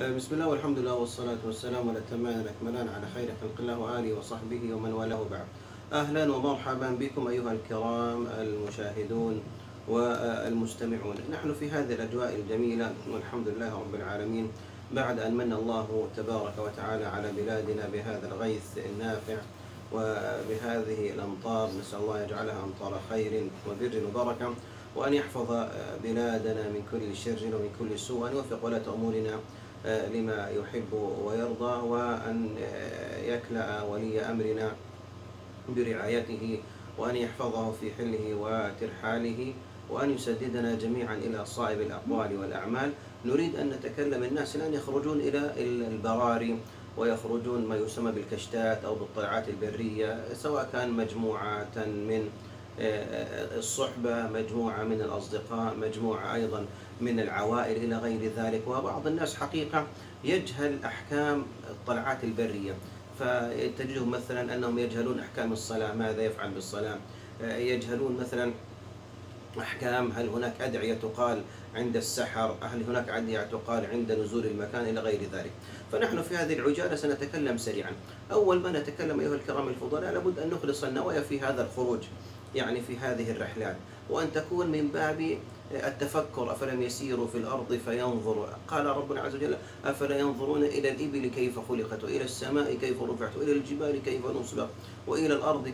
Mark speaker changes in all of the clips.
Speaker 1: بسم الله والحمد لله والصلاة والسلام والأتمان الأكملان على خير خلق الله وآله وصحبه ومن والاه بعد. أهلا ومرحبا بكم أيها الكرام المشاهدون والمستمعون. نحن في هذه الأجواء الجميلة والحمد لله رب العالمين، بعد أن من الله تبارك وتعالى على بلادنا بهذا الغيث النافع وبهذه الأمطار. نسأل الله يجعلها أمطار خير وبر وبركة، وأن يحفظ بلادنا من كل شر ومن كل سوء، وأن يوفق ولاة أمورنا لما يحب ويرضى، وأن يكلأ ولي أمرنا برعايته، وأن يحفظه في حله وترحاله، وأن يسددنا جميعا إلى صائب الأقوال والأعمال. نريد أن نتكلم، الناس الآن يخرجون إلى البراري ويخرجون ما يسمى بالكشتات أو بالطلعات البرية، سواء كان مجموعة من الصحبة، مجموعة من الأصدقاء، مجموعة أيضا من العوائل إلى غير ذلك. وبعض الناس حقيقة يجهل أحكام الطلعات البرية، فتجدهم مثلا أنهم يجهلون أحكام الصلاة، ماذا يفعل بالصلاة، يجهلون مثلا أحكام هل هناك أدعية تقال عند السحر، هل هناك أدعية تقال عند نزول المكان إلى غير ذلك. فنحن في هذه العجالة سنتكلم سريعا. أول ما نتكلم أيها الكرام الفضلاء، لابد أن نخلص النوايا في هذا الخروج، يعني في هذه الرحلات، وأن تكون من باب التفكر. أفلم يسيروا في الأرض فينظروا، قال ربنا عز وجل: أفلا ينظرون إلى الإبل كيف خلقت، وإلى السماء كيف رفعت، وإلى الجبال كيف نصبت، وإلى الأرض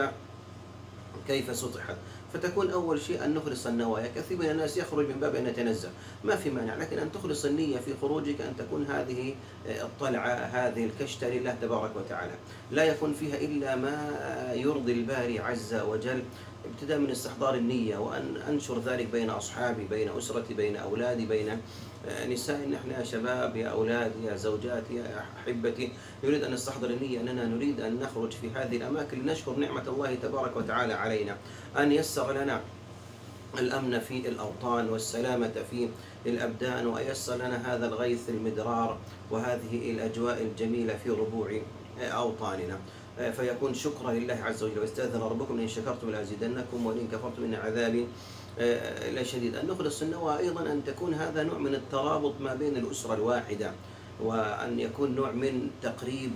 Speaker 1: كيف سطحت. فتكون أول شيء أن نخلص النوايا. كثير من الناس يخرج من باب أن يتنزه، ما في مانع، لكن أن تخلص النية في خروجك، أن تكون هذه الطلعة، هذه الكشتة لله تبارك وتعالى، لا يكون فيها إلا ما يرضي الباري عز وجل، ابتداء من استحضار النية، وأن أنشر ذلك بين أصحابي، بين أسرتي، بين أولادي، بين نسائي. نحن يا شباب، يا أولادي، يا زوجاتي، يا أحبتي، نريد أن نستحضر النية أننا نريد أن نخرج في هذه الأماكن لنشكر نعمة الله تبارك وتعالى علينا، أن يسر لنا الأمن في الأوطان والسلامة في الأبدان، ويسر لنا هذا الغيث المدرار وهذه الأجواء الجميلة في ربوع أوطاننا، فيكون شكرا لله عز وجل. واستأذن ربكم: إن شكرتم لأزيدنكم وإن كفرتم إن عذابي لشديد. أن نخلص النواة أيضا، أن تكون هذا نوع من الترابط ما بين الأسرة الواحدة، وأن يكون نوع من تقريب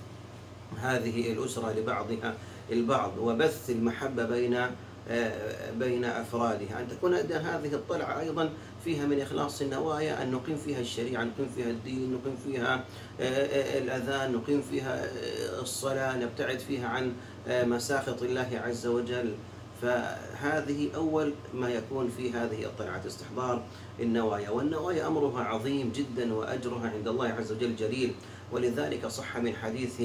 Speaker 1: هذه الأسرة لبعضها البعض، وبث المحبة بين أفرادها. أن تكون هذه الطلعة أيضا فيها من إخلاص النوايا، أن نقيم فيها الشريعة، نقيم فيها الدين، نقيم فيها الأذان، نقيم فيها الصلاة، نبتعد فيها عن مساخط الله عز وجل. فهذه أول ما يكون في هذه الطلعة، استحضار النوايا. والنوايا أمرها عظيم جدا وأجرها عند الله عز وجل جليل، ولذلك صح من حديث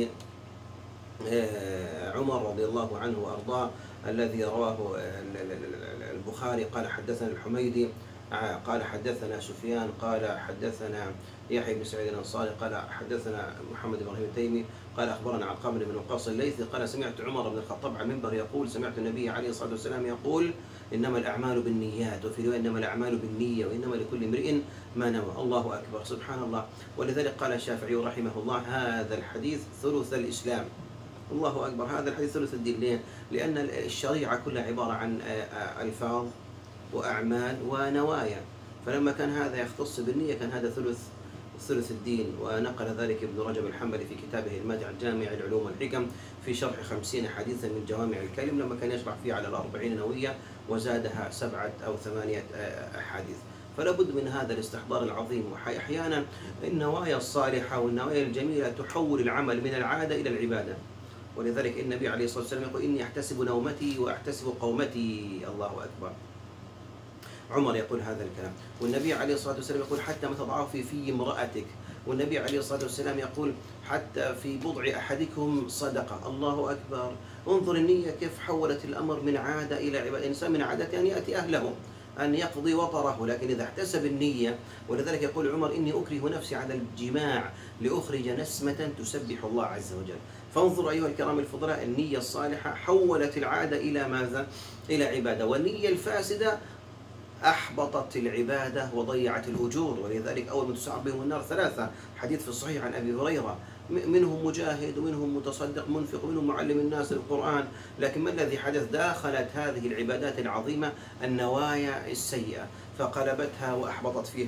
Speaker 1: عمر رضي الله عنه وأرضاه الذي رواه البخاري، قال: حدثنا الحميدي قال حدثنا سفيان قال حدثنا يحيى بن سعيد الأنصاري قال حدثنا محمد بن إبراهيم التيمي قال أخبرنا عقام بن وقاص الليثي قال: سمعت عمر بن الخطاب على المنبر يقول: سمعت النبي عليه الصلاة والسلام يقول: إنما الأعمال بالنيات، وفي رواية: إنما الأعمال بالنية، وإنما لكل امرئ ما نوى. الله أكبر، سبحان الله. ولذلك قال الشافعي رحمه الله: هذا الحديث ثلث الإسلام. الله أكبر، هذا الحديث ثلث الدين. ليه؟ لأن الشريعة كلها عبارة عن ألفاظ وأعمال ونوايا، فلما كان هذا يختص بالنية كان هذا ثلث الدين. ونقل ذلك ابن رجب الحنبلي في كتابه الماتع الجامع العلوم والحكم في شرح 50 حديثا من جوامع الكلم، لما كان يشرح فيه على 40 نووية وزادها 7 أو 8 أحاديث. فلا بد من هذا الاستحضار العظيم. وأحيانا النوايا الصالحة والنوايا الجميلة تحول العمل من العادة إلى العبادة. ولذلك النبي عليه الصلاة والسلام يقول: إني أحتسب نومتي وأحتسب قومتي. الله أكبر. عمر يقول هذا الكلام، والنبي عليه الصلاة والسلام يقول: حتى ما تضعه في امرأتك. والنبي عليه الصلاة والسلام يقول: حتى في بضع أحدكم صدقة. الله أكبر. انظر النية كيف حولت الأمر من عادة إلى عبادة. الإنسان من عادة أن يأتي أهله، أن يقضي وطره، لكن إذا احتسب النية. ولذلك يقول عمر: إني أكره نفسي على الجماع لأخرج نسمة تسبح الله عز وجل. فانظروا أيها الكرام الفضلاء، النية الصالحة حولت العادة إلى ماذا؟ إلى عبادة. والنية الفاسدة أحبطت العبادة وضيعت الأجور. ولذلك أول من تسعر بهم النار 3، حديث في الصحيح عن أبي هريرة: منهم مجاهد، ومنهم متصدق منفق، ومنهم معلم الناس القرآن. لكن ما الذي حدث؟ داخلت هذه العبادات العظيمة النوايا السيئة فقلبتها وأحبطت فيها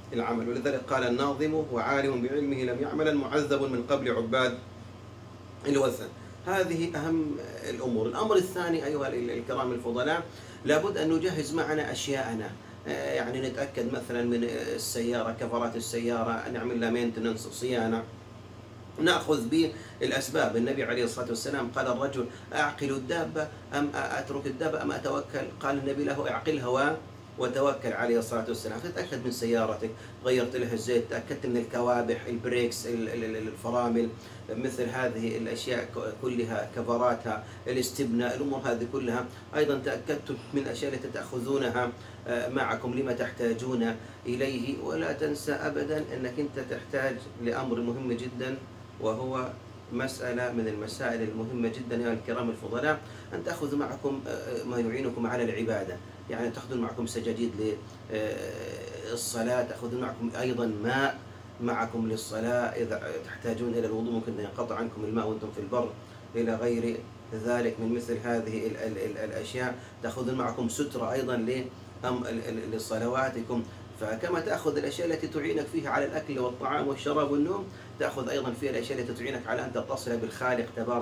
Speaker 1: العمل. ولذلك قال الناظم: وعالم بعلمه لم يعملا معذب من قبل عباد الوثن. هذه أهم الأمور. الأمر الثاني أيها الكرام الفضلاء، لابد أن نجهز معنا أشياءنا. يعني نتأكد مثلا من السيارة، كفرات السيارة نعمل لها مينتننس، صيانة، نأخذ بالأسباب. النبي عليه الصلاة والسلام قال: الرجل أعقل الدابة أم أترك الدابة أم أتوكل؟ قال النبي له: أعقلها وتوكل عليه الصلاة والسلام. تتأكد من سيارتك، غيرت لها الزيت، تأكدت من الكوابح، البريكس، الفرامل، مثل هذه الأشياء كلها، كفراتها، الاستبناء، الأمور هذه كلها. أيضا تأكدت من الأشياء التي تأخذونها معكم لما تحتاجون إليه. ولا تنسى أبدا أنك أنت تحتاج لأمر مهم جدا، وهو مسألة من المسائل المهمة جدا يا الكرام الفضلاء، أن تأخذوا معكم ما يعينكم على العبادة. يعني تأخذون معكم سجاجيد للصلاة، تأخذون معكم أيضا ماء معكم للصلاة. إذا تحتاجون إلى الوضوء ممكن أن ينقطع عنكم الماء وأنتم في البر، إلى غير ذلك من مثل هذه الأشياء. تأخذون معكم سترة أيضا لصلواتكم. فكما تأخذ الأشياء التي تعينك فيها على الأكل والطعام والشراب والنوم، تأخذ أيضا فيها الأشياء التي تعينك على أن تتصل بالخالق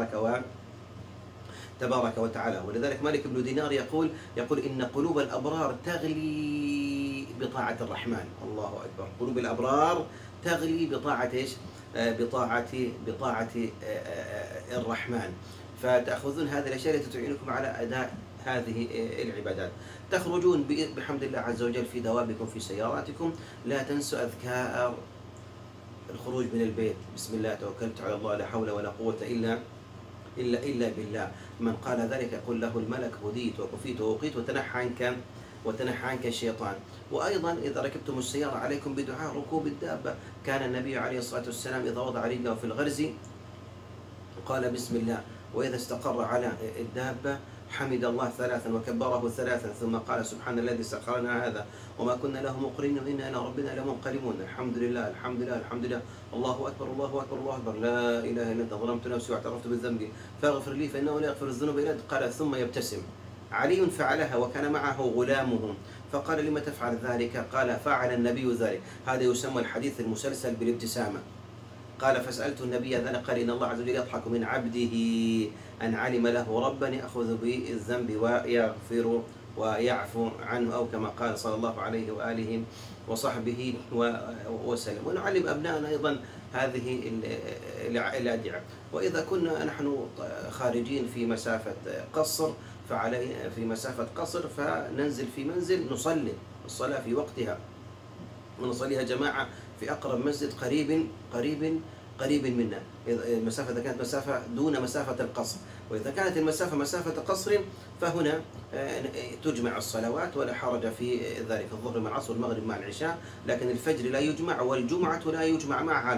Speaker 1: تبارك وتعالى. ولذلك مالك بن دينار يقول: إن قلوب الأبرار تغلي بطاعة الرحمن. الله أكبر. قلوب الأبرار تغلي بطاعة إيش؟ بطاعة الرحمن. فتأخذون هذه الأشياء التي تعينكم على أداء هذه العبادات. تخرجون بحمد الله عز وجل في دوابكم، في سياراتكم. لا تنسوا أذكار الخروج من البيت: بسم الله توكلت على الله، لا حول ولا قوة إلا بالله. من قال ذلك يقول له الملك: هديت وكفيت ووقيت وتنحى عنك الشيطان. وأيضا إذا ركبتم السيارة عليكم بدعاء ركوب الدابة. كان النبي عليه الصلاة والسلام إذا وضع رجله في الغرز قال: بسم الله. وإذا استقر على الدابة حمد الله ثلاثا وكبره ثلاثا، ثم قال: سبحان الذي سخر لنا هذا وما كنا له مقرنين وإنا إلى ربنا لمنقلبون. الحمد لله الحمد لله الحمد لله، الله أكبر الله أكبر الله أكبر، لا إله إلا أنت، ظلمت نفسي واعترفت بالذنب فاغفر لي فإنه لا يغفر الذنوب إلا أنت. قال: ثم يبتسم. علي فعلها وكان معه غلامه، فقال: لم تفعل ذلك؟ قال: فعل النبي ذلك. هذا يسمى الحديث المسلسل بالابتسامة. قال: فسألت النبي ذلك، قال: إن الله عز وجل يضحك من عبده أن علم له ربا يأخذ بالذنب ويغفر ويعفو عنه، أو كما قال صلى الله عليه وآله وصحبه وسلم. ونعلم أبنائنا أيضا هذه الأدعية. وإذا كنا نحن خارجين في مسافة قصر، في مسافة قصر، فننزل في منزل نصلي الصلاة في وقتها، ونصليها جماعة في أقرب مسجد قريب منا. المسافة إذا كانت مسافة دون مسافة القصر. وإذا كانت المسافة مسافة قصر فهنا تجمع الصلوات ولا حرج في ذلك: الظهر مع العصر والمغرب مع العشاء. لكن الفجر لا يجمع، والجمعة لا يجمع معها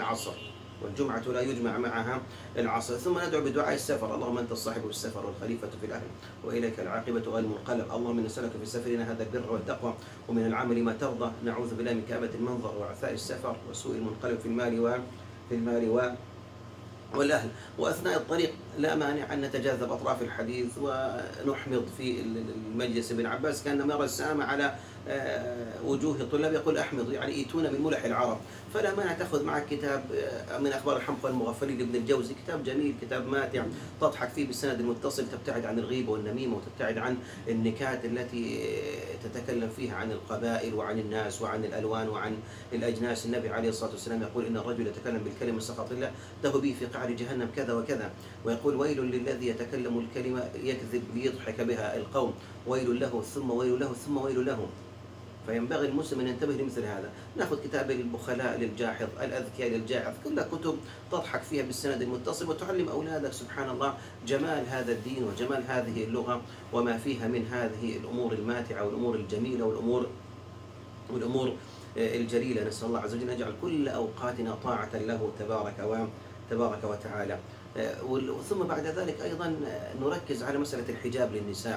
Speaker 1: العصر. ثم ندعو بدعاء السفر: اللهم أنت الصاحب في السفر والخليفة في الأهل وإليك العاقبة غير المنقلب. اللهم نسألك في سفرنا هذا البر والتقوى ومن العمل ما ترضى. نعوذ بالله من كآبة المنظر وعثاء السفر وسوء المنقلب في المال والأهل. وأثناء الطريق لا مانع أن نتجاذب أطراف الحديث ونحمض في المجلس. ابن عباس كان يرى السامة على وجوه الطلاب يقول: أحمض، يعني إيتون من ملح العرب. فلا مانع تأخذ معك كتاب من أخبار الحمقى والمغفلين لابن الجوزي، كتاب جميل، كتاب ماتع، تضحك فيه بالسند المتصل، تبتعد عن الغيبة والنميمة، وتبتعد عن النكات التي تتكلم فيها عن القبائل وعن الناس وعن الألوان وعن الأجناس. النبي عليه الصلاة والسلام يقول: إن الرجل يتكلم بالكلمة سخط الله له به في قعر جهنم كذا وكذا. ويقول: ويل للذي يتكلم الكلمة يكذب ليضحك بها القوم، ويل له ثم ويل له ثم ويل له. فينبغي المسلم أن ينتبه لمثل هذا. نأخذ كتاب البخلاء للجاحظ، الأذكياء للجاحظ، كلها كتب تضحك فيها بالسند المتصل، وتعلم أولادك سبحان الله جمال هذا الدين وجمال هذه اللغة وما فيها من هذه الأمور الماتعة والأمور الجميلة والأمور الجليلة. نسأل الله عز وجل أن يجعل كل أوقاتنا طاعة له تبارك وتعالى. ثم بعد ذلك أيضا نركز على مسألة الحجاب للنساء.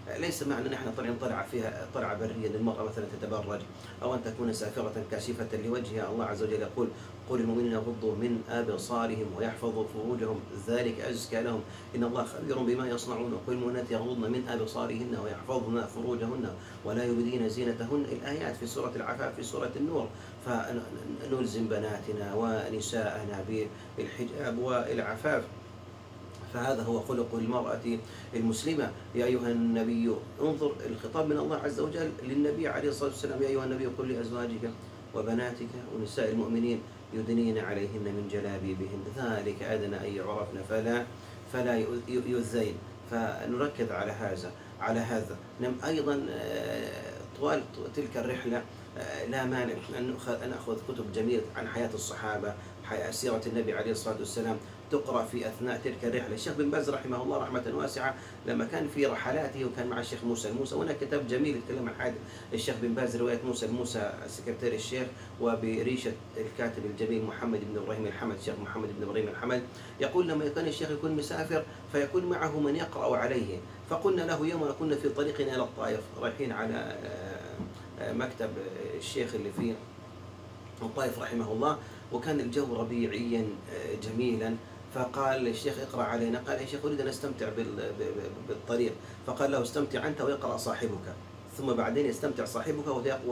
Speaker 1: ليس معنى أن احنا طلع فيها طلعة برية للمرأة مثلا تتبرج، أو أن تكون سافرة كاشفة لوجهها. الله عز وجل يقول: قل للمؤمنين يغضوا من أبصارهم ويحفظوا فروجهم ذلك أزكى لهم إن الله خبير بما يصنعون. وقل للمؤمنات يغضضن من أبصارهن ويحفظن فروجهن ولا يبدين زينتهن. الآيات في سورة العفاف في سورة النور. فنلزم بناتنا ونساءنا بالحجاب والعفاف، فهذا هو خلق المرأة المسلمة. يا أيها النبي، انظر الخطاب من الله عز وجل للنبي عليه الصلاة والسلام: يا أيها النبي قل لأزواجك وبناتك ونساء المؤمنين يدنين عليهن من جلابيبهن ذلك أدنى أن يعرفن فلا يؤذين. فنركز على هذا. أيضا طوال تلك الرحلة لا مانع أن نأخذ كتب جميلة عن حياة الصحابة، سيرة النبي عليه الصلاة والسلام تقرأ في أثناء تلك الرحلة. الشيخ بن باز رحمه الله رحمة واسعة لما كان في رحلاته وكان مع الشيخ موسى الموسى، وهناك كتاب جميل يتكلم عن حياة الشيخ بن باز، رواية موسى الموسى سكرتير الشيخ، وبريشة الكاتب الجميل محمد بن إبراهيم الحمد، الشيخ محمد بن إبراهيم الحمد، يقول: لما كان الشيخ يكون مسافر فيكون معه من يقرأ عليه. فقلنا له يوم كنا في طريقنا إلى الطائف رايحين على مكتب الشيخ اللي في الطائف رحمه الله، وكان الجو ربيعيا جميلا، فقال الشيخ: اقرأ علينا. قال: يا شيخ أريد أن أستمتع بالطريق. فقال له: استمتع أنت ويقرأ صاحبك، ثم بعدين يستمتع صاحبك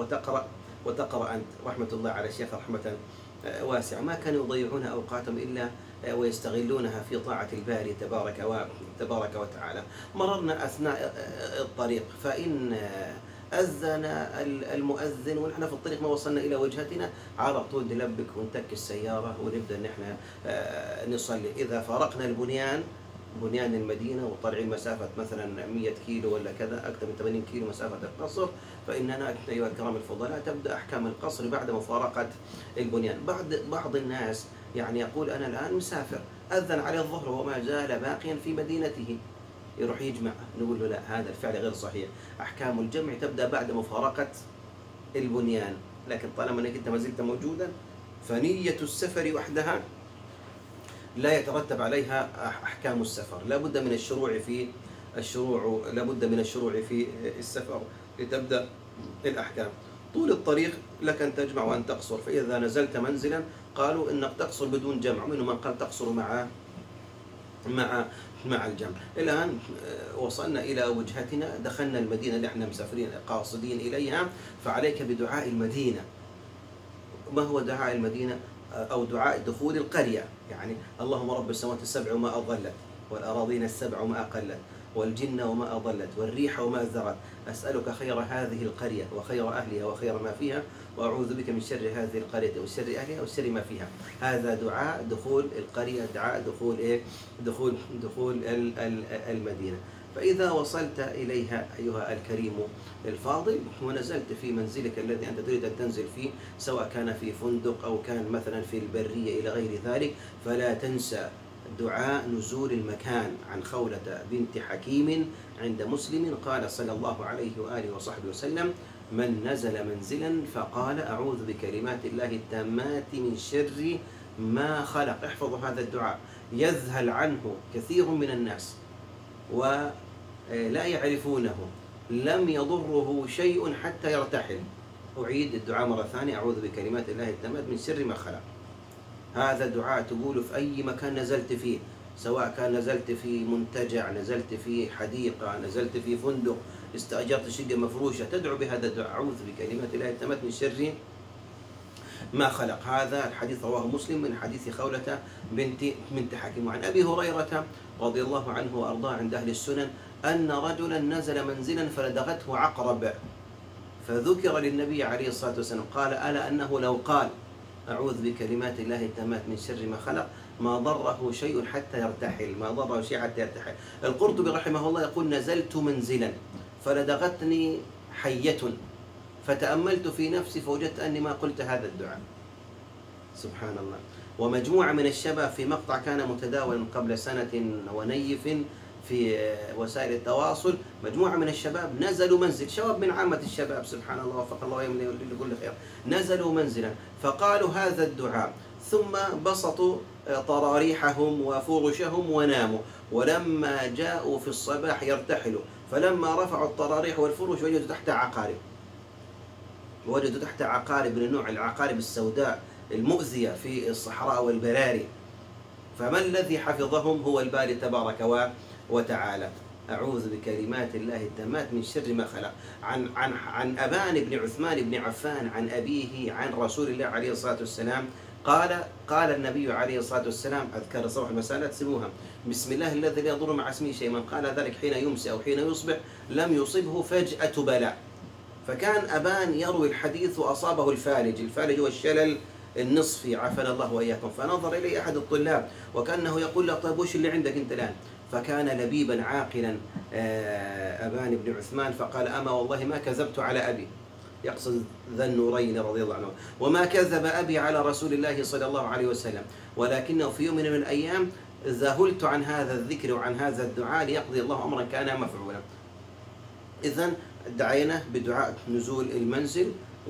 Speaker 1: وتقرأ أنت. رحمة الله على الشيخ رحمة واسعة. ما كانوا يضيعون أوقاتهم إلا ويستغلونها في طاعة الباري تبارك وتعالى. مررنا أثناء الطريق، فإن أذن المؤذن ونحن في الطريق، ما وصلنا إلى وجهتنا على طول نلبك ونتك السيارة ونبدأ نحن نصلي. إذا فارقنا بنيان المدينة وطالعين مسافة مثلا 100 كيلو ولا كذا، أكثر من 80 كيلو مسافة القصر، فإننا أيها الكرام الفضلاء تبدأ أحكام القصر بعد مفارقة البنيان. بعض الناس يعني يقول: أنا الآن مسافر، أذن عليه الظهر وما زال باقيا في مدينته، يروح يجمع. نقول له: لا، هذا الفعل غير صحيح. أحكام الجمع تبدأ بعد مفارقة البنيان، لكن طالما أنك أنت ما زلت موجودا فنية السفر وحدها لا يترتب عليها أحكام السفر. لابد من الشروع في السفر لتبدأ الأحكام. طول الطريق لك أن تجمع وأن تقصر، فإذا نزلت منزلا قالوا إنك تقصر بدون جمع، ومنهم من قال تقصر مع الجمع. الآن وصلنا إلى وجهتنا، دخلنا المدينة اللي احنا مسافرين قاصدين إليها، فعليك بدعاء المدينة. ما هو دعاء المدينة؟ أو دعاء دخول القرية، يعني: اللهم رب السماوات السبع وما أضلت، والأراضين السبع وما أقلت، والجن وما أضلت، والريح وما ذرت، أسألك خير هذه القرية وخير أهلها وخير ما فيها، وأعوذ بك من شر هذه القرية وشر أهلها وشر ما فيها. هذا دعاء دخول القرية، دعاء دخول المدينة. فإذا وصلت إليها أيها الكريم الفاضل ونزلت في منزلك الذي أنت تريد أن تنزل فيه، سواء كان في فندق أو كان مثلا في البرية إلى غير ذلك، فلا تنسى دعاء نزول المكان. عن خولة بنت حكيم عند مسلم قال صلى الله عليه وآله وصحبه وسلم: من نزل منزلا فقال: أعوذ بكلمات الله التامات من شر ما خلق. احفظوا هذا الدعاء، يذهل عنه كثير من الناس ولا يعرفونه، لم يضره شيء حتى يرتحل. أعيد الدعاء مرة ثانية: أعوذ بكلمات الله التامات من شر ما خلق. هذا دعاء تقوله في أي مكان نزلت فيه، سواء كان نزلت في منتجع، نزلت في حديقة، نزلت في فندق، استأجرت شقة مفروشة، تدعو بهذا الدعاء: أعوذ بكلمات الله التامات من شر ما خلق. هذا الحديث رواه مسلم من حديث خولة بنت حكيم. وعن أبي هريرة رضي الله عنه وأرضاه عند أهل السنن أن رجلا نزل منزلا فلدغته عقرب، فذكر للنبي عليه الصلاة والسلام قال: ألا أنه لو قال: أعوذ بكلمات الله التامات من شر ما خلق ما ضره شيء حتى يرتحل، ما ضره شيء حتى يرتحل. القرطبي رحمه الله يقول: نزلت منزلا فلدغتني حية فتأملت في نفسي فوجدت أني ما قلت هذا الدعاء. سبحان الله. ومجموعة من الشباب في مقطع كان متداولا قبل سنة ونيف في وسائل التواصل، مجموعة من الشباب نزلوا منزل، شباب من عامة الشباب، سبحان الله وفق الله ويمني لكل خير، نزلوا منزلا فقالوا هذا الدعاء، ثم بسطوا طراريحهم وفرشهم وناموا، ولما جاءوا في الصباح يرتحلوا فلما رفعوا الطراريح والفرش وجدوا تحتها عقارب، وجدوا تحتها عقارب من النوع العقارب السوداء المؤذية في الصحراء والبراري. فما الذي حفظهم؟ هو الباري تبارك وتعالى. أعوذ بكلمات الله التامات من شر ما خلق. عن أبان بن عثمان بن عفان عن أبيه عن رسول الله عليه الصلاة والسلام قال النبي عليه الصلاة والسلام: أذكار الصباح والمساء لا تسموها، بسم الله الذي لا يضر مع اسمه شيء، من قال ذلك حين يمسي أو حين يصبح لم يصبه فجأة بلاء. فكان أبان يروي الحديث وأصابه الفالج. الفالج هو الشلل النصفي، عافانا الله وإياكم. فنظر إليه أحد الطلاب وكأنه يقول له: طيب وش اللي عندك أنت الآن؟ فكان لبيبا عاقلا أبان بن عثمان، فقال: أما والله ما كذبت على أبي، يقصد ذا النورين رضي الله عنه، وما كذب أبي على رسول الله صلى الله عليه وسلم، ولكنه في يوم من الأيام ذهلت عن هذا الذكر وعن هذا الدعاء ليقضي الله أمرا كان مفعولا. إذن دعينا بدعاء نزول المنزل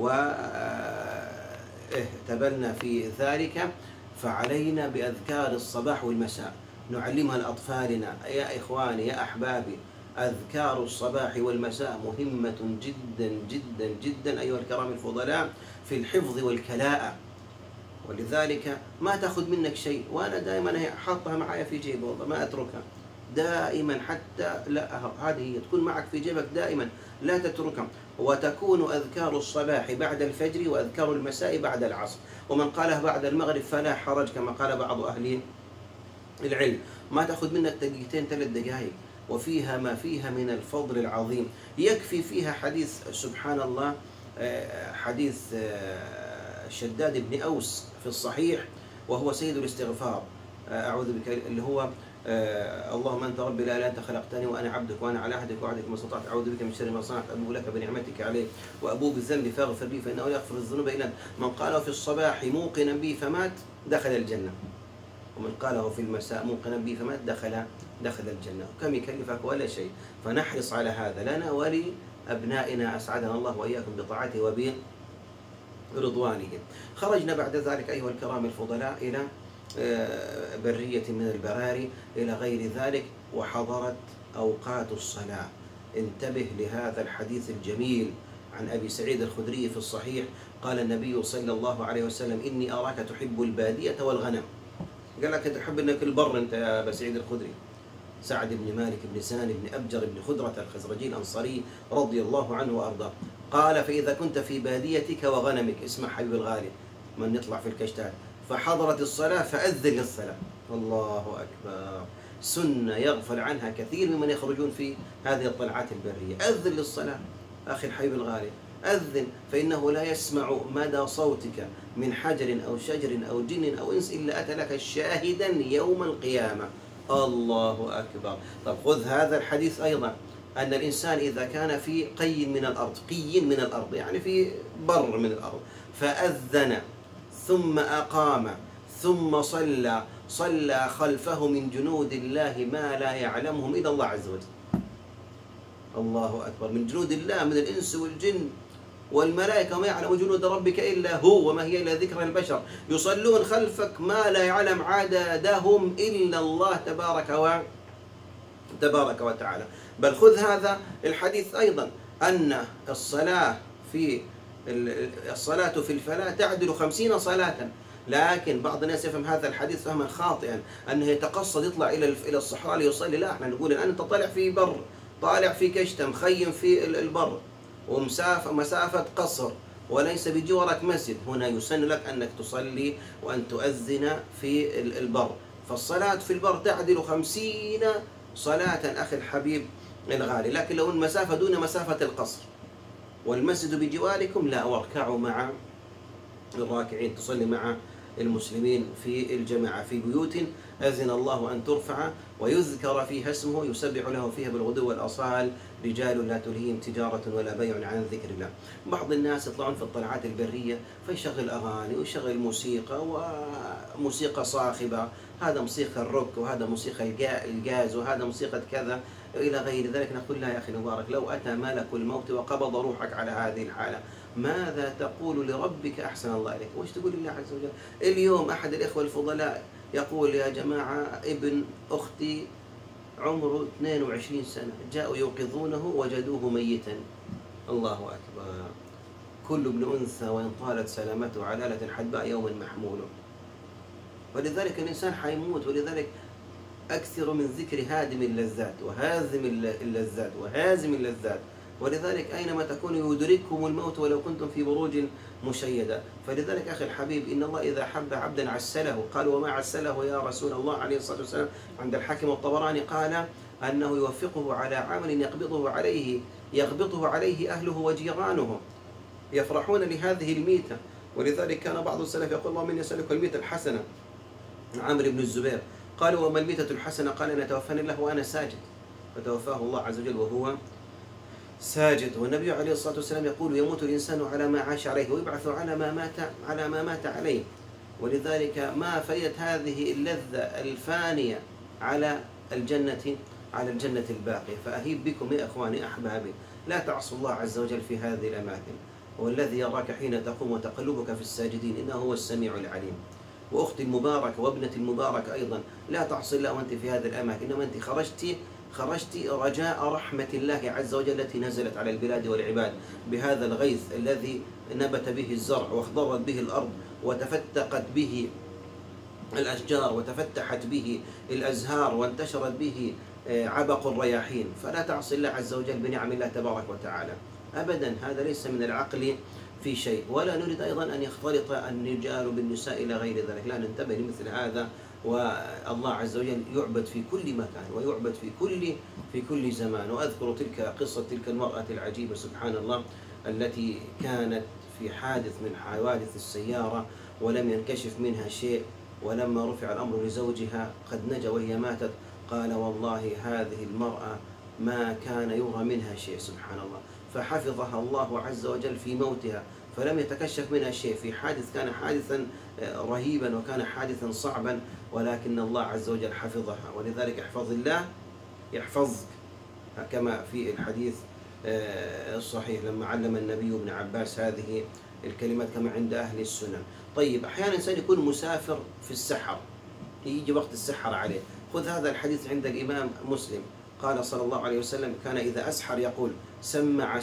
Speaker 1: واهتبلنا في ذلك، فعلينا بأذكار الصباح والمساء نعلمها لأطفالنا. يا إخواني يا أحبابي، أذكار الصباح والمساء مهمة جدا جدا جدا أيها الكرام الفضلاء في الحفظ والكلاءة، ولذلك ما تأخذ منك شيء. وأنا دائما حاطها معايا في جيبي والله ما أتركها دائما، حتى لا هذه تكون معك في جيبك دائما لا تتركها. وتكون أذكار الصباح بعد الفجر وأذكار المساء بعد العصر، ومن قالها بعد المغرب فلا حرج كما قال بعض أهل العلم. ما تأخذ منك دقيقتين 3 دقائق، وفيها ما فيها من الفضل العظيم. يكفي فيها حديث سبحان الله، حديث شداد بن أوس في الصحيح، وهو سيد الاستغفار. أعوذ بك اللي هو اللهم أنت ربي لا إله إلا أنت خلقتني وأنا عبدك وأنا على عهدك ووعدك ما استطعت، أعوذ بك من شر ما صنعت، أبوء لك بنعمتك علي وأبوء بذنبي فاغفر لي فإنه لا يغفر الذنوب إلا أنت. من قاله في الصباح موقنا به فمات دخل الجنة، ومن قاله في المساء موقنا به فمات دخل الجنة. كم يكلفك؟ ولا شيء. فنحرص على هذا لنا ولأبنائنا أسعدنا الله وإياكم بطاعته وبرضوانه. خرجنا بعد ذلك أيها الكرام الفضلاء إلى برية من البراري إلى غير ذلك، وحضرت أوقات الصلاة. انتبه لهذا الحديث الجميل عن أبي سعيد الخدري في الصحيح، قال النبي صلى الله عليه وسلم: إني أراك تحب البادية والغنم. قال لك تحب انك البر انت يا ابا سعيد الخدري. سعد بن مالك بن سنان بن ابجر بن خدرة الخزرجي الانصاري رضي الله عنه وارضاه قال: فاذا كنت في باديتك وغنمك، اسمع حبيب الغالي من يطلع في الكشتات، فحضرت الصلاة فأذن للصلاة. الله أكبر، سنة يغفل عنها كثير ممن يخرجون في هذه الطلعات البرية. أذن للصلاة أخي الحبيب الغالي، أذن، فإنه لا يسمع مدى صوتك من حجر أو شجر أو جن أو إنس إلا أتى لك شاهدا يوم القيامة. الله أكبر. طب خذ هذا الحديث أيضا، أن الإنسان إذا كان في قي من الأرض يعني في بر من الأرض، فأذن ثم أقام ثم صلى خلفه من جنود الله ما لا يعلمهم إلا الله عز وجل. الله أكبر، من جنود الله من الإنس والجن والملائكة، وما يعلم جنود ربك إلا هو وما هي إلا ذكرى البشر، يصلون خلفك ما لا يعلم عددهم إلا الله تبارك وتعالى. بل خذ هذا الحديث أيضا، أن الصلاة في الفلاة تعدل 50 صلاة. لكن بعض الناس يفهم هذا الحديث فهما خاطئا، أنه يتقصد يطلع إلى الصحراء ليصلي. لا، احنا نقول الآن أنت طالع في بر، طالع في كشتة، مخيم في البر ومسافة قصر وليس بجوارك مسجد، هنا يسن لك أنك تصلي وأن تؤذن في البر. فالصلاة في البر تعدل 50 صلاة أخي الحبيب الغالي. لكن لو المسافة دون مسافة القصر والمسجد بجواركم، لا، واركعوا مع الراكعين، تصلي مع المسلمين في الجماعة في بيوت أذن الله أن ترفع ويذكر فيها اسمه يسبح له فيها بالغدو والأصال رجال لا تلهيهم تجارة ولا بيع عن ذكر الله. بعض الناس يطلعون في الطلعات البرية فيشغل أغاني ويشغل موسيقى وموسيقى صاخبة، هذا موسيقى الروك وهذا موسيقى الجاز وهذا موسيقى كذا إلى غير ذلك. نقول لا يا أخي المبارك، لو أتى ملك الموت وقبض روحك على هذه الحالة ماذا تقول لربك أحسن الله إليك؟ وش تقول لله عز وجل؟ اليوم أحد الإخوة الفضلاء يقول: يا جماعة ابن أختي عمره 22 سنة، جاءوا يوقظونه وجدوه ميتا. الله أكبر. كل ابن أنثى وإن طالت سلامته علالة حدباء يوم محموله. ولذلك الإنسان حيموت، ولذلك أكثر من ذكر هادم اللذات وهازم اللذات وهازم اللذات. ولذلك أينما تكونوا يدرككم الموت ولو كنتم في بروج مشيدة. فلذلك أخي الحبيب، إن الله إذا حب عبدا عسله. قالوا وما عسله يا رسول الله عليه الصلاة والسلام؟ عند الحاكم الطبراني قال أنه يوفقه على عمل يغبطه عليه أهله وجيرانه، يفرحون لهذه الميتة. ولذلك كان بعض السلف يقول اللهم إني أسألك الميتة الحسنة. عامر بن الزبير قالوا وما الميتة الحسنة؟ قال نتوفاني الله وأنا ساجد، فتوفاه الله عز وجل وهو ساجد. والنبي عليه الصلاة والسلام يقول يموت الإنسان على ما عاش عليه ويبعث على ما مات عليه. ولذلك ما فائدة هذه اللذة الفانية على الجنة الباقية؟ فأهيب بكم يا إخواني أحبابي، لا تعصوا الله عز وجل في هذه الأماكن. والذي يراك حين تقوم وتقلبك في الساجدين إنه هو السميع العليم. وأختي المباركة وابنتي المباركة أيضا، لا تعصي الله وأنت في هذه الأماكن، إنما أنت خرجت رجاء رحمة الله عز وجل التي نزلت على البلاد والعباد بهذا الغيث الذي نبت به الزرع واخضرت به الأرض وتفتقت به الأشجار وتفتحت به الأزهار وانتشرت به عبق الرياحين. فلا تعصي الله عز وجل بنعم الله تبارك وتعالى أبدا. هذا ليس من العقل في شيء. ولا نريد أيضا أن يختلط الرجال بالنساء إلى غير ذلك، لا ننتبه لمثل هذا. والله عز وجل يعبد في كل مكان ويعبد في كل زمان. وأذكر قصة تلك المرأة العجيبة سبحان الله التي كانت في حادث من حوادث السيارة ولم ينكشف منها شيء، ولما رفع الأمر لزوجها قد نجا وهي ماتت، قال والله هذه المرأة ما كان يرى منها شيء سبحان الله، فحفظها الله عز وجل في موتها فلم يتكشف منها شيء. في حادث كان حادثا رهيبا وكان حادثا صعبا، ولكن الله عز وجل حفظها. ولذلك احفظ الله يحفظك، كما في الحديث الصحيح لما علم النبي ابن عباس هذه الكلمات كما عند أهل السنن. طيب أحيانا الإنسان يكون مسافر في السحر، يجي وقت السحر عليه. خذ هذا الحديث عند الإمام مسلم، قال صلى الله عليه وسلم كان إذا أسحر يقول سمع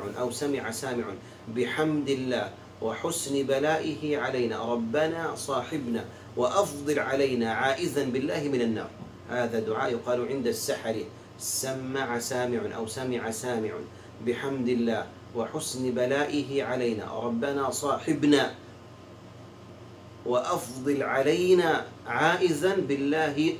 Speaker 1: سامع بحمد الله وحسن بلائه علينا ربنا صاحبنا وأفضل علينا عائذا بالله من النار. هذا دعاء يقال عند السحر، سمع سامع بحمد الله وحسن بلائه علينا ربنا صاحبنا وأفضل علينا عائذا بالله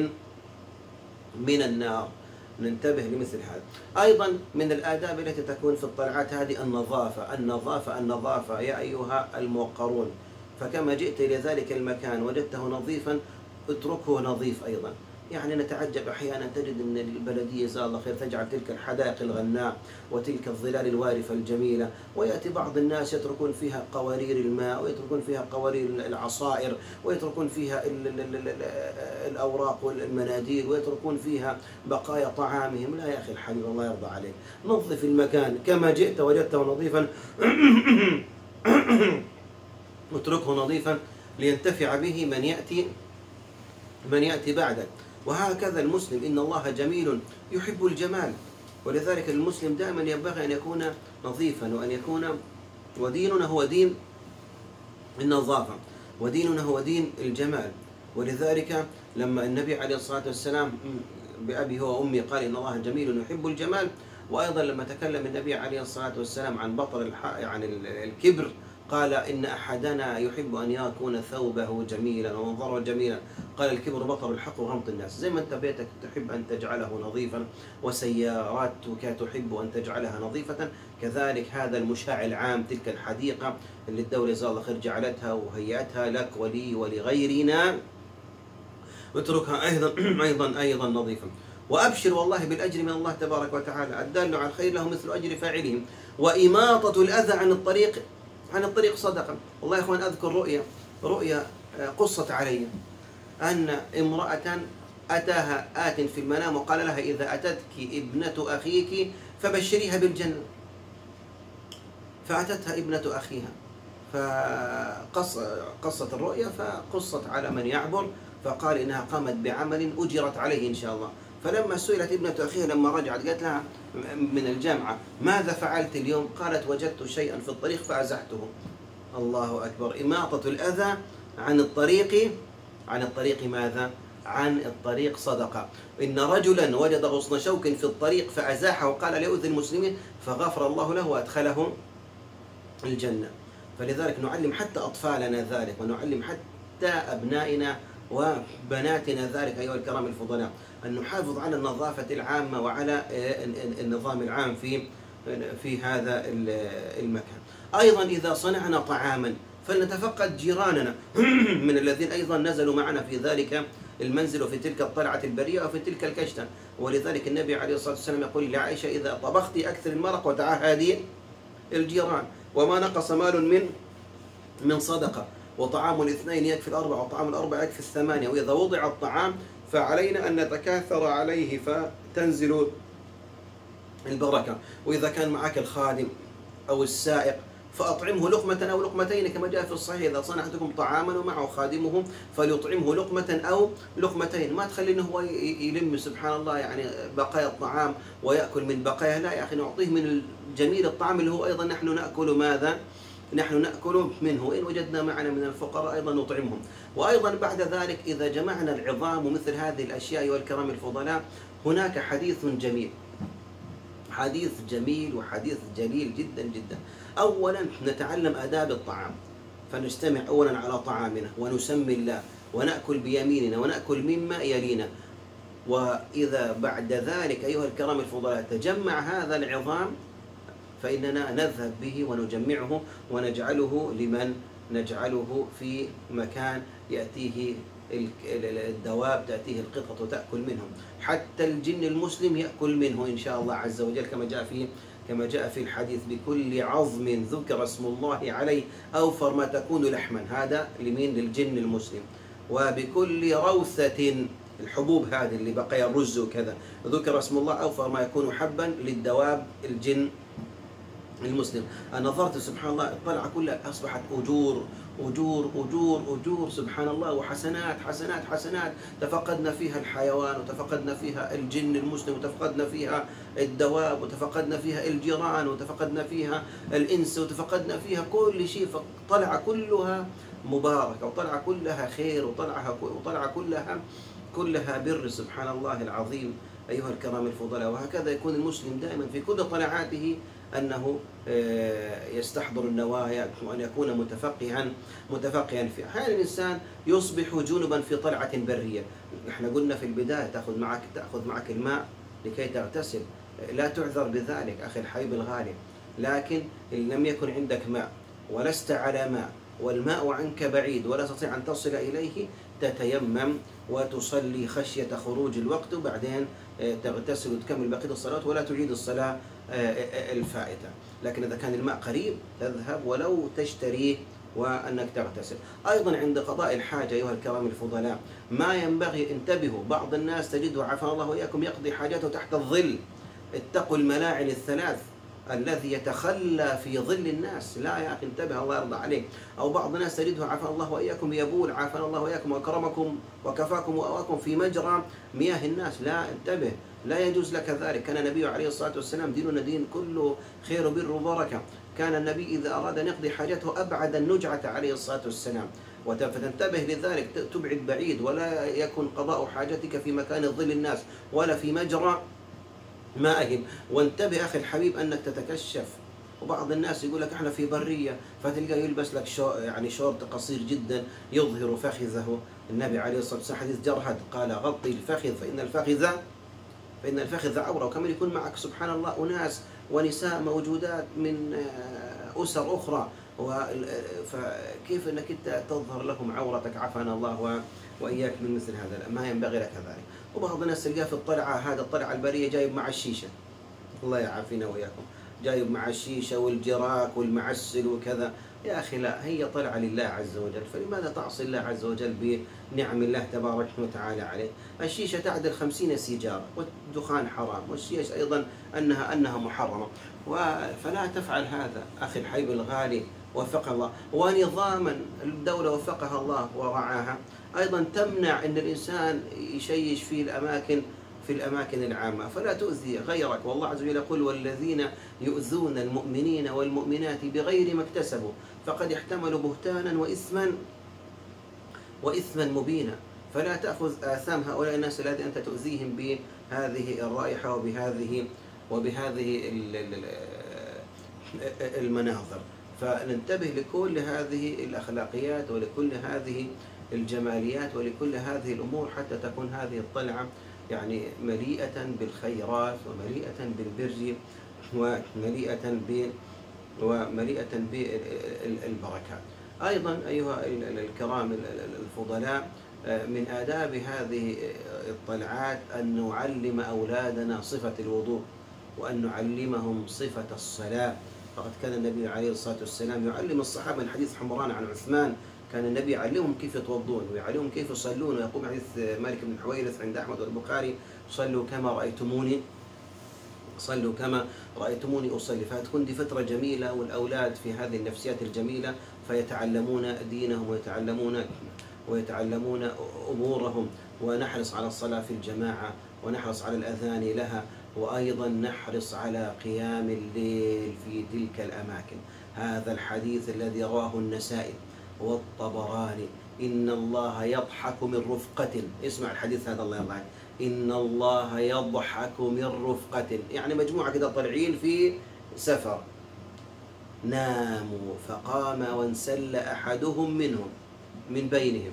Speaker 1: من النار. ننتبه لمثل هذا. أيضا من الآداب التي تكون في الطلعات هذه النظافة يا أيها الموقرون. فكما جئت إلى ذلك المكان وجدته نظيفا اتركه نظيف أيضا. يعني نتعجب أحيانا تجد أن البلدية جزاها الله خير تجعل تلك الحدائق الغناء وتلك الظلال الوارفة الجميلة، ويأتي بعض الناس يتركون فيها قوارير الماء ويتركون فيها قوارير العصائر ويتركون فيها الأوراق والمناديل ويتركون فيها بقايا طعامهم. لا يا أخي الحبيب الله يرضى عليك، نظف المكان كما جئت وجدته نظيفا اتركه نظيفا لينتفع به من يأتي بعدك. وهكذا المسلم إن الله جميل يحب الجمال. ولذلك المسلم دائما ينبغي أن يكون نظيفا وأن يكون، وديننا هو دين النظافة وديننا هو دين الجمال. ولذلك لما النبي عليه الصلاة والسلام بأبي هو وأمي قال إن الله جميل يحب الجمال، وأيضا لما تكلم النبي عليه الصلاة والسلام عن بطر عن الكبر قال إن أحدنا يحب أن يكون ثوبه جميلا ومنظره جميلا، قال الكبر بطر الحق وغمط الناس. زي ما أنت بيتك تحب أن تجعله نظيفا وسياراتك تحب أن تجعلها نظيفة، كذلك هذا المشاع العام تلك الحديقة اللي الدولة جزاها الله خير جعلتها وهيئتها لك ولي ولغيرنا اتركها أيضا نظيفا. وأبشر والله بالأجر من الله تبارك وتعالى، الدال على الخير له مثل أجر فاعلهم، وإماطة الأذى عن الطريق صدقة. والله يا إخوان أذكر رؤيا قصت علي أن امرأة أتاها آت في المنام وقال لها إذا أتتك ابنة أخيك فبشريها بالجنة. فأتتها ابنة أخيها فقصت الرؤيا، فقصت على من يعبر فقال إنها قامت بعمل أجرت عليه إن شاء الله. فلما سئلت ابنة أخيها لما رجعت قالت لها من الجامعة: ماذا فعلت اليوم؟ قالت: وجدت شيئا في الطريق فأزحته. الله أكبر! إماطة الأذى عن الطريق، عن الطريق ماذا؟ عن الطريق صدقة. إن رجلا وجد غصن شوك في الطريق فأزاحه وقال ليؤذي المسلمين فغفر الله له وأدخله الجنة. فلذلك نعلم حتى أطفالنا ذلك، ونعلم حتى أبنائنا وبناتنا ذلك أيها الكرام الفضلاء، أن نحافظ على النظافة العامة وعلى النظام العام في هذا المكان. أيضا إذا صنعنا طعاما فلنتفقد جيراننا من الذين أيضا نزلوا معنا في ذلك المنزل وفي تلك الطلعة البرية وفي تلك الكشتة. ولذلك النبي عليه الصلاة والسلام يقول لعائشة: إذا طبخت أكثر المرق وتعاهدي الجيران، وما نقص مال من صدقة، وطعام الاثنين يكفي الأربع، وطعام الأربع يكفي الثمانية، وإذا وضع الطعام فعلينا أن نتكاثر عليه فتنزل البركة. وإذا كان معك الخادم أو السائق فأطعمه لقمة أو لقمتين كما جاء في الصحيح: إذا صنع أحدكم طعاما ومعه خادمه فليطعمه لقمة أو لقمتين. ما تخلي إنه هو يلم سبحان الله يعني بقايا الطعام ويأكل من بقايا، لا يا أخي، نعطيه من جميل الطعام اللي هو أيضا نحن نأكل ماذا؟ نحن نأكل منه. إن وجدنا معنا من الفقراء أيضا نطعمهم. وأيضا بعد ذلك إذا جمعنا العظام ومثل هذه الأشياء والكرام الفضلاء، هناك حديث جميل، حديث جميل وحديث جليل جدا جدا. أولا نتعلم آداب الطعام، فنجتمع أولا على طعامنا ونسمي الله ونأكل بيميننا ونأكل مما يلينا. وإذا بعد ذلك أيها الكرام الفضلاء تجمع هذا العظام فإننا نذهب به ونجمعه ونجعله لمن؟ نجعله في مكان يأتيه الدواب، تأتيه القطط وتأكل منهم، حتى الجن المسلم يأكل منه إن شاء الله عز وجل، كما جاء في الحديث: بكل عظم ذكر اسم الله عليه أوفر ما تكون لحما. هذا لمين؟ للجن المسلم. وبكل روثة، الحبوب هذه اللي بقي الرز وكذا، ذكر اسم الله أوفر ما يكون حبا للدواب الجن المسلم. أنا نظرت سبحان الله الطلعة كلها أصبحت أجور أجور أجور أجور سبحان الله، وحسنات حسنات حسنات. تفقدنا فيها الحيوان، وتفقدنا فيها الجن المسلم، وتفقدنا فيها الدواب، وتفقدنا فيها الجيران، وتفقدنا فيها الإنس، وتفقدنا فيها كل شيء. فطلعة كلها مباركة، وطلعة كلها خير، وطلعة كلها بر سبحان الله العظيم أيها الكرام الفضلاء. وهكذا يكون المسلم دائما في كل طلعاته أنه يستحضر النوايا وأن يكون متفقها فيها. أحيانا الإنسان يصبح جنبا في طلعة برية. احنا قلنا في البداية تأخذ معك الماء لكي تغتسل، لا تعذر بذلك أخي الحبيب الغالي. لكن إن لم يكن عندك ماء ولست على ماء والماء عنك بعيد ولا تستطيع أن تصل إليه، تتيمم وتصلي خشية خروج الوقت، وبعدين تغتسل وتكمل بقية الصلاة ولا تعيد الصلاة الفائتة. لكن إذا كان الماء قريب تذهب ولو تشتريه وأنك تغتسل. أيضا عند قضاء الحاجة أيها الكرام الفضلاء ما ينبغي، انتبهوا، بعض الناس تجده عافانا الله وإياكم يقضي حاجاته تحت الظل. اتقوا الملاعن الثلاث، الذي يتخلى في ظل الناس، لا يا أخي انتبه الله يرضى عليك. أو بعض الناس تجده عافانا الله وإياكم يبول، عافانا الله وإياكم وأكرمكم وكفاكم وأواكم في مجرى مياه الناس، لا، انتبه، لا يجوز لك ذلك. كان النبي عليه الصلاة والسلام ديننا دين كله خير وبر وبركة. كان النبي إذا أراد أن يقضي حاجته أبعد النجعة عليه الصلاة والسلام، فتنتبه لذلك، تبعد بعيد، ولا يكن قضاء حاجتك في مكان ظل الناس ولا في مجرى مائهم. وانتبه أخي الحبيب أنك تتكشف. وبعض الناس يقول لك احنا في برية، فتلقى يلبس لك يعني شورت قصير جدا يظهر فخذه. النبي عليه الصلاة والسلام حديث جرهد قال: غطي الفخذ فإن الفخذ عورة. وكمان يكون معك سبحان الله أناس ونساء موجودات من أسر أخرى، فكيف أنك أنت تظهر لهم عورتك؟ عافانا الله وإياك من مثل هذا، ما ينبغي لك ذلك. وبعض الناس تلقاه في الطلعة البرية جايب مع الشيشة، الله يعافينا وإياكم، جايب مع الشيشة والجراك والمعسل وكذا. يا أخي لا، هي طلعة لله عز وجل، فلماذا تعصي الله عز وجل بنعم الله تبارك وتعالى عليه؟ الشيشة تعدل 50 سيجارة، والدخان حرام، والشيشة أيضا أنها محرمة. فلا تفعل هذا أخي الحبيب الغالي وفق الله. ونظاما الدولة وفقها الله ورعاها أيضا تمنع أن الإنسان يشيش في الأماكن في الأماكن العامة، فلا تؤذي غيرك. والله عز وجل يقول: والذين يؤذون المؤمنين والمؤمنات بغير ما اكتسبوا فقد احتملوا بهتانا وإثما مبينا. فلا تأخذ آثام هؤلاء الناس الذين أنت تؤذيهم بهذه الرائحة وبهذه المناظر. فننتبه لكل هذه الأخلاقيات ولكل هذه الجماليات ولكل هذه الأمور، حتى تكون هذه الطلعة يعني مليئة بالخيرات ومليئة بالبر ومليئة بالبركات. أيضا أيها الكرام الفضلاء، من آداب هذه الطلعات أن نعلم أولادنا صفة الوضوء، وأن نعلمهم صفة الصلاة. فقد كان النبي عليه الصلاة والسلام يعلم الصحابة، من حديث حمران عن عثمان، كان النبي يعلمهم كيف يتوضون ويعلمهم كيف يصلون، ويقول حديث مالك بن حويرث عند أحمد والبخاري: صلوا كما رأيتموني أصلي. فتكون دي فترة جميلة، والأولاد في هذه النفسيات الجميلة فيتعلمون دينهم ويتعلمون أمورهم. ونحرص على الصلاة في الجماعة، ونحرص على الأذان لها، وأيضا نحرص على قيام الليل في تلك الأماكن. هذا الحديث الذي رواه النسائي والطبراني: إن الله يضحك من رفقة. اسمع الحديث هذا، الله يرضى عليك: إن الله يضحك من رفقة، يعني مجموعة كده طالعين في سفر، ناموا فقام وانسل أحدهم من بينهم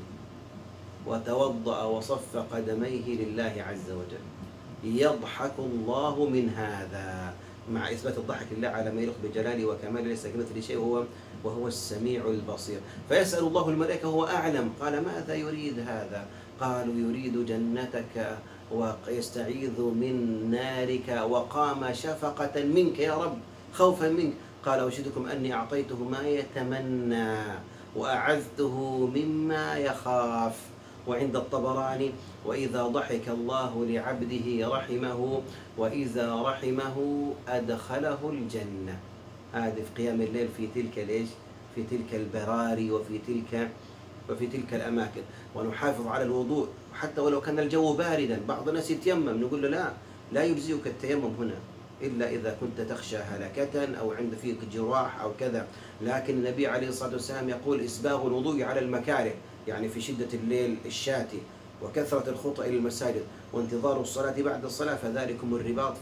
Speaker 1: وتوضأ وصف قدميه لله عز وجل، يضحك الله من هذا، مع إثبات الضحك لله على ما يليق بجلاله وكماله، ليس كمثله شيء وهو السميع البصير. فيسأل الله الملائكة وهو أعلم: قال ماذا يريد هذا؟ قالوا: يريد جنتك ويستعيذ من نارك، وقام شفقة منك يا رب، خوفا منك. قال: أشهدكم أني أعطيته ما يتمنى وأعذته مما يخاف. وعند الطبراني: وإذا ضحك الله لعبده رحمه، وإذا رحمه أدخله الجنة. هذه في قيام الليل في تلك في تلك البراري وفي تلك الأماكن. ونحافظ على الوضوء حتى ولو كان الجو باردا. بعض الناس يتيمم، نقول له لا يجزئك التيمم هنا إلا إذا كنت تخشى هلكة أو عند فيك جراح أو كذا. لكن النبي عليه الصلاة والسلام يقول: إسباغ الوضوء على المكاره، يعني في شدة الليل الشاتي، وكثرة الخطأ إلى المساجد، وانتظار الصلاة بعد الصلاة، فذلكم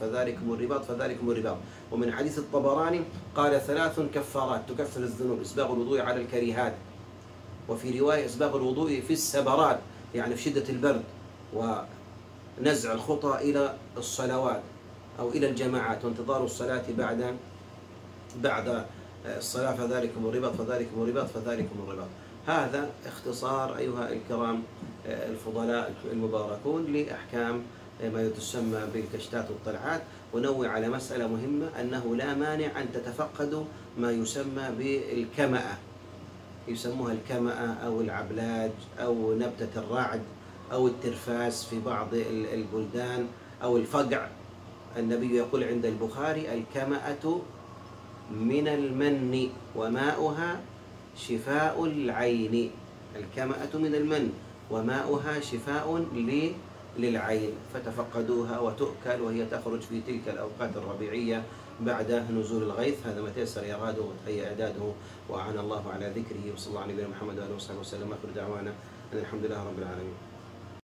Speaker 1: الرباط. ومن حديث الطبراني قال: 3 كفارات تكفر الذنوب: إسباغ الوضوء على الكريهات، وفي رواية إسباغ الوضوء في السبرات، يعني في شدة البرد، ونزع الخطى إلى الصلوات أو إلى الجماعات، وانتظار الصلاة بعد الصلاة، فذلكم الرباط. هذا اختصار أيها الكرام الفضلاء المباركون لأحكام ما تسمى بالكشتات والطلعات. ونوع على مسألة مهمة، أنه لا مانع أن تتفقدوا ما يسمى بالكمأة، يسموها الكمأة أو العبلاج أو نبتة الرعد أو الترفاس في بعض البلدان أو الفقع. النبي يقول عند البخاري: الكمأة من المن وماؤها شفاء العين. الكمأة من المن وماؤها شفاء للعين، فتفقدوها وتؤكل، وهي تخرج في تلك الأوقات الربيعية بعد نزول الغيث. هذا ما تيسر إراده وتهيأ إعداده، وأعان الله على ذكره. وصلى الله على نبينا محمد وآله وصحبه وسلم. آخر دعوانا أن الحمد لله رب العالمين.